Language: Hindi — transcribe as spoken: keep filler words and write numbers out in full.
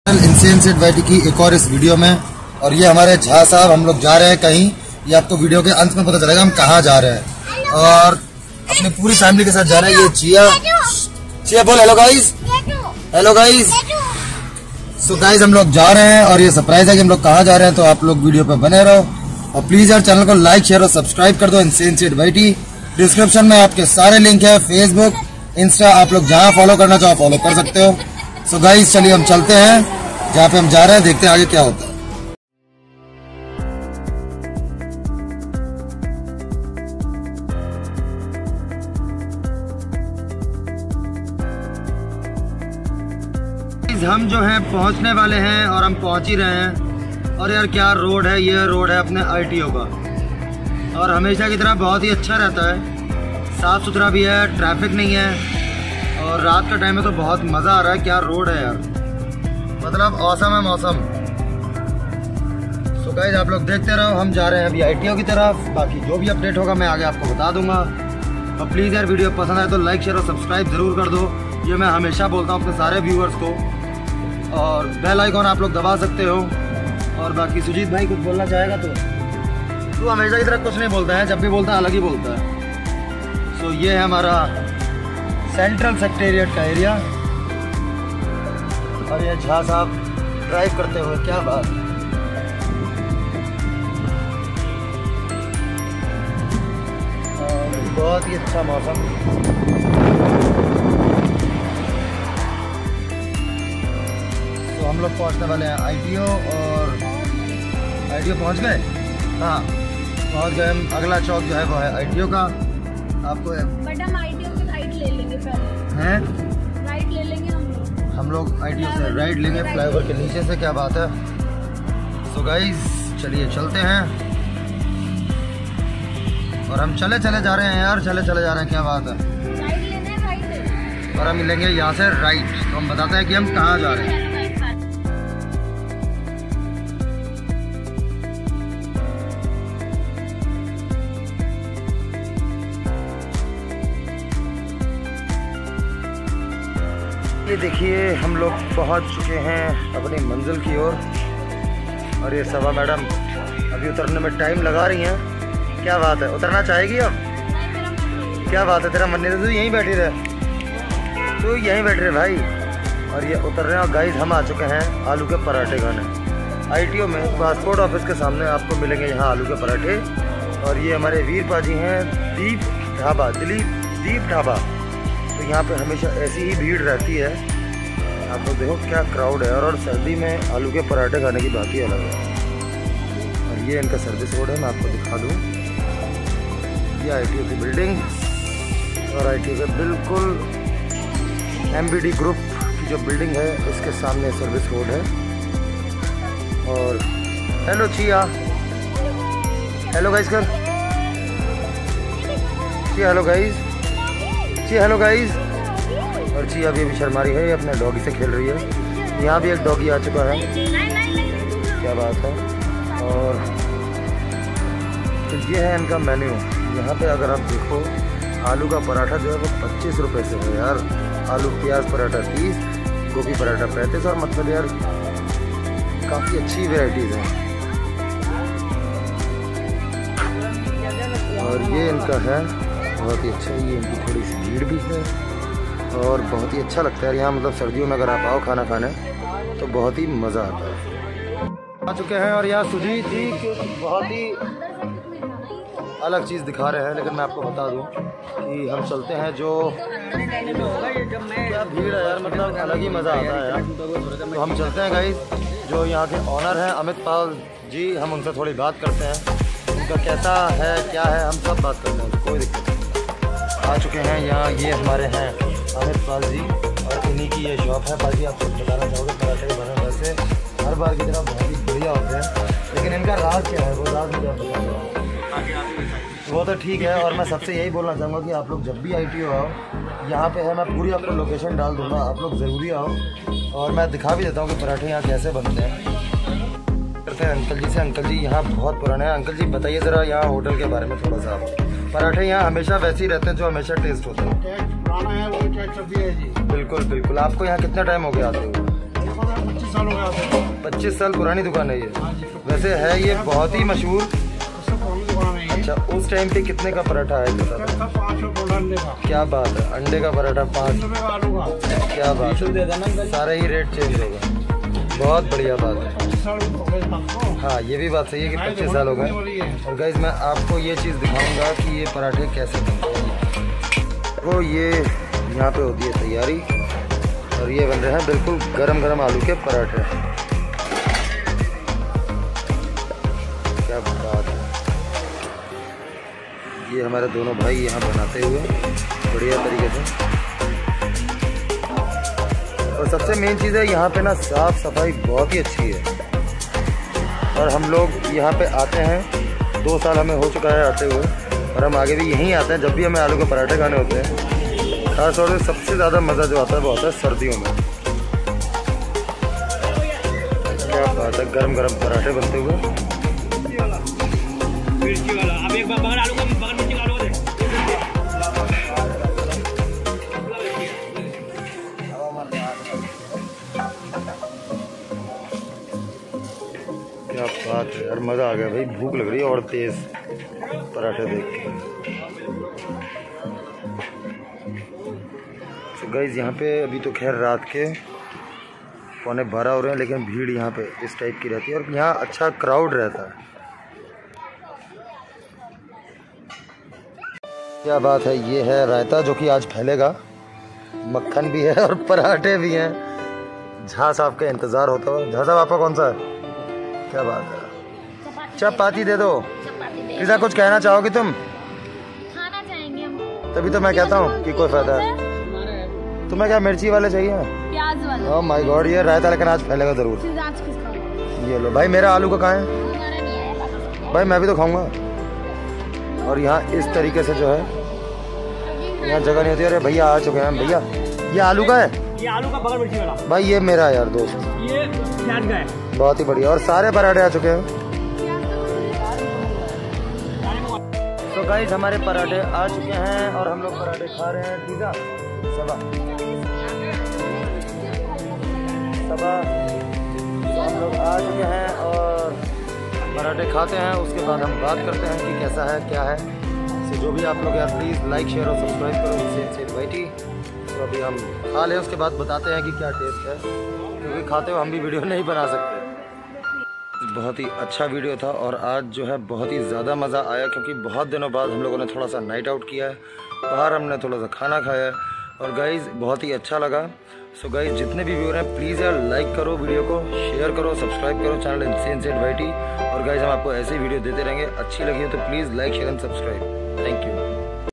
इंसेन सेठ वाईटी की एक और इस वीडियो में। और ये हमारे झा साहब, हम लोग जा रहे हैं कहीं, ये आपको वीडियो के अंत में पता चलेगा हम कहाँ जा रहे हैं। और अपनी पूरी फैमिली के साथ जा रहे हैं। ये चिया चिया बोल hello guys, hello guys. So guys हम लोग जा रहे हैं और ये सरप्राइज है कि हम लोग कहाँ जा रहे हैं, तो आप लोग वीडियो पे बने रहो और प्लीज यार चैनल को लाइक शेयर और सब्सक्राइब कर दो। इंसेन सेठ वाईटी डिस्क्रिप्शन में आपके सारे लिंक है, फेसबुक इंस्टा, आप लोग जहाँ फॉलो करना चाहो फॉलो कर सकते हो। सो गाइस चलिए हम चलते हैं जहाँ पे हम जा रहे हैं, देखते हैं आगे क्या होता है। हम जो हैं पहुंचने वाले हैं और हम पहुंच ही रहे हैं। और यार क्या रोड है, ये रोड है अपने आईटीओ का और हमेशा की तरह बहुत ही अच्छा रहता है, साफ सुथरा भी है, ट्रैफिक नहीं है और रात का टाइम है तो बहुत मज़ा आ रहा है। क्या रोड है यार, मतलब औसम है मौसम। सो गाइस आप लोग देखते रहो, हम जा रहे हैं अभी आईटीओ की तरफ। बाकी जो भी अपडेट होगा मैं आगे आपको बता दूंगा। और प्लीज़ यार वीडियो पसंद आए तो लाइक शेयर और सब्सक्राइब ज़रूर कर दो, ये मैं हमेशा बोलता हूँ अपने सारे व्यूअर्स को। और बेल आइकॉन आप लोग दबा सकते हो। और बाकी सुजीत भाई कुछ बोलना चाहेगा तो तू हमेशा की तरह कुछ नहीं बोलता है, जब भी बोलता है अलग ही बोलता है। सो ये है हमारा सेंट्रल सेक्रेटेरिएट का एरिया और ये झा साहब ड्राइव करते हुए, क्या बात। और बहुत ही अच्छा मौसम। तो हम लोग पहुंचने वाले हैं आईटीओ और आईटीओ पहुंच गए। हाँ पहुंच गए हम। अगला चौक जो है वो है आईटीओ का। आपको बट हम आईटीओ से राइट ले लेंगे पहले। हैं? राइट ले लेंगे हम लोग। हम लोग आईटीओ से राइट लेंगे फ्लाईओवर के नीचे से, क्या बात है। सो गाइस चलिए चलते हैं। और हम चले चले जा रहे हैं यार, चले चले जा रहे हैं, क्या बात है। राइट लेना है, राइट लेना। और हम लेंगे यहाँ से राइट, तो हम बताते हैं कि हम कहाँ जा रहे हैं। ये देखिए हम लोग पहुंच चुके हैं अपनी मंजिल की ओर। और, और ये सभा मैडम अभी उतरने में टाइम लगा रही हैं। क्या बात है, उतरना चाहेगी अब? क्या बात है, तेरा मन नहीं था, तू यहीं बैठी रहे, तू यहीं बैठ रहे भाई। और ये उतर रहे हैं। और गाइस हम आ चुके हैं आलू के पराठे खाने आईटीओ में। पासपोर्ट ऑफिस के सामने आपको मिलेंगे यहाँ आलू के पराठे। और ये हमारे वीर पाजी हैं दीप ढाबा, दिलीप दीप ढाबा। तो यहाँ पे हमेशा ऐसी ही भीड़ रहती है। आप लोग देखो क्या क्राउड है। और, और सर्दी में आलू के पराठे खाने की बात ही अलग है। और ये इनका सर्विस रोड है, मैं आपको दिखा दूँ। ये आईटीओ की बिल्डिंग और आईटीओ के बिल्कुल एमबीडी ग्रुप की जो बिल्डिंग है इसके सामने सर्विस रोड है। और हेलो चिया, हेलो गाइस कर चिया, हेलो गाइस जी, हेलो गाइस। और जी अभी अभी शर्मा रही है, अपने डॉगी से खेल रही है। यहाँ भी एक डॉगी आ चुका है, क्या बात है। और तो ये है इनका मेन्यू। यहाँ पे अगर आप देखो आलू का पराठा जो है वो पच्चीस रुपये से है यार। आलू प्याज पराठा तीस, गोभी पराठा पैंतीस। और मतलब यार काफ़ी अच्छी वेराइटीज़ हैं। और ये इनका है बहुत ही अच्छा। ये इनकी थोड़ी सी भीड़ भी है और बहुत ही अच्छा लगता है यहाँ। मतलब सर्दियों में अगर आप आओ खाना खाने तो बहुत ही मज़ा आता है। आ चुके हैं और यहाँ सुजीत जी बहुत ही अलग चीज़ दिखा रहे हैं, लेकिन मैं आपको बता दूं कि हम चलते हैं जो क्या भीड़ है यार, मतलब अलग ही मज़ा आता है यार। तो हम चलते हैं गाइस, जो यहाँ के ऑनर हैं अमित पाल जी, हम उनसे थोड़ी बात करते हैं। उनका कैसा है क्या है हम सब बात करते हैं, कोई दिक्कत नहीं। आ चुके हैं यहाँ, ये हमारे हैं अमित पाल जी और इन्हीं की ये शॉप है। बाकी आप कुछ बताना चाहोगे पराठे के बारे में? वैसे हर बार की तरह बहुत ही बढ़िया होते हैं, लेकिन इनका राज क्या है वो राज मुझे आप बता दो। वो तो ठीक है। और मैं सबसे यही बोलना चाहूँगा कि आप लोग जब भी आईटीओ आओ, यहाँ पे है, मैं पूरी आपको लोकेशन डाल दूँगा, आप लोग ज़रूरी आओ। और मैं दिखा भी देता हूँ कि पराठे यहाँ कैसे बनते हैं। करते हैं अंकल जी से। अंकल जी यहाँ बहुत पुराने हैं। अंकल जी बताइए ज़रा यहाँ होटल के बारे में थोड़ा सा। पराठे यहाँ हमेशा वैसे ही रहते हैं जो हमेशा टेस्ट होते हैं। पुराना है, वही टेस्ट है जी। बिल्कुल बिल्कुल। आपको यहाँ कितना टाइम हो गया आते हुए? पच्चीस साल हो गया। पच्चीस साल पुरानी दुकान है ये। वैसे है ये बहुत ही मशहूर। अच्छा, उस टाइम पे कितने का पराठा है? क्या बात है, अंडे का पराठा पाँच। क्या बात है, सारा ही रेट चेंज होगा। बहुत बढ़िया बात है। हाँ, ये भी बात सही है कि पच्चीस साल हो गए। और गाइस मैं आपको ये चीज़ दिखाऊंगा कि ये पराठे कैसे बनते हैं। वो ये यहाँ पे होती है तैयारी और ये बन रहे हैं बिल्कुल गरम गरम आलू के पराठे। क्या बात है। ये हमारे दोनों भाई यहाँ बनाते हुए बढ़िया तरीके से। और सबसे मेन चीज़ है यहाँ पे ना साफ़ सफाई बहुत ही अच्छी है। और हम लोग यहाँ पे आते हैं, दो साल हमें हो चुका है आते हुए, और हम आगे भी यहीं आते हैं जब भी हमें आलू के पराठे खाने होते हैं। खास तौर से सबसे ज़्यादा मज़ा जो आता है वो आता है सर्दियों में। क्या बात है, गरम गरम पराठे बनते हुए। मिर्ची वाला अब एक बार बगल आलू का बगल मिर्ची का आलू दे। क्या बात है यार, मज़ा आ गया भाई। भूख लग रही है और तेज़ पराठे देख के। तो गाइस यहाँ पे अभी तो खैर रात के पौने बारह हो रहे हैं, लेकिन भीड़ यहाँ पे इस टाइप की रहती है और यहाँ अच्छा क्राउड रहता है। क्या बात है, ये है रायता जो कि आज फैलेगा। मक्खन भी है और पराठे भी हैं। झा साहब का इंतज़ार होता हुआ। झा साहब आपका कौन सा है? क्या बात है, चपाती दे दो। किसा कुछ कहना चाहोगी तुम? खाना चाहेंगे हम। तभी तो मैं कहता हूँ कि कोई फायदा है। तुम्हें क्या मिर्ची वाले चाहिए? प्याज वाले। ओह माय गॉड, ये रायता लेकिन आज फैलेगा जरूर। फिर आज किसका होगा? ये लो भाई, मेरा आलू का कहाँ है? हमारा नहीं आया। भाई मैं भी तो खाऊंगा। और यहाँ इस तरीके से जो है, यहाँ जगह नहीं होती। अरे भैया आ चुके हैं भैया। ये आलू का है? ये आलू का बगल मिर्ची वाला। भाई ये मेरा यार दोस्त। ये प्याज का है। बहुत ही बढ़िया। और सारे पराठे आ चुके हैं। तो गाइस हमारे पराठे आ चुके हैं और हम लोग पराठे खा रहे हैं। पिज़्ज़ा सबा सबा तो हम लोग आ चुके हैं और पराठे खाते हैं। उसके बाद हम बात करते हैं कि कैसा है क्या है। तो जो भी आप लोग यार प्लीज़ लाइक शेयर और सब्सक्राइब करो इनसे इनसे वाइटी। तो अभी हम खा लें, उसके बाद बताते हैं कि क्या टेस्ट है, क्योंकि खाते हुए हम भी वीडियो नहीं बना सकते। बहुत ही अच्छा वीडियो था और आज जो है बहुत ही ज़्यादा मज़ा आया, क्योंकि बहुत दिनों बाद हम लोगों ने थोड़ा सा नाइट आउट किया है। बाहर हमने थोड़ा सा खाना खाया है और गाइज़ बहुत ही अच्छा लगा। सो गाइज़ जितने भी व्यूअर हैं प्लीज़ यार लाइक करो वीडियो को, शेयर करो, सब्सक्राइब करो चैनल इनसे इनसे वाइटी। और गाइज़ हम आपको ऐसे ही वीडियो देते रहेंगे। अच्छी लगी हो तो please like share and subscribe. Thank you.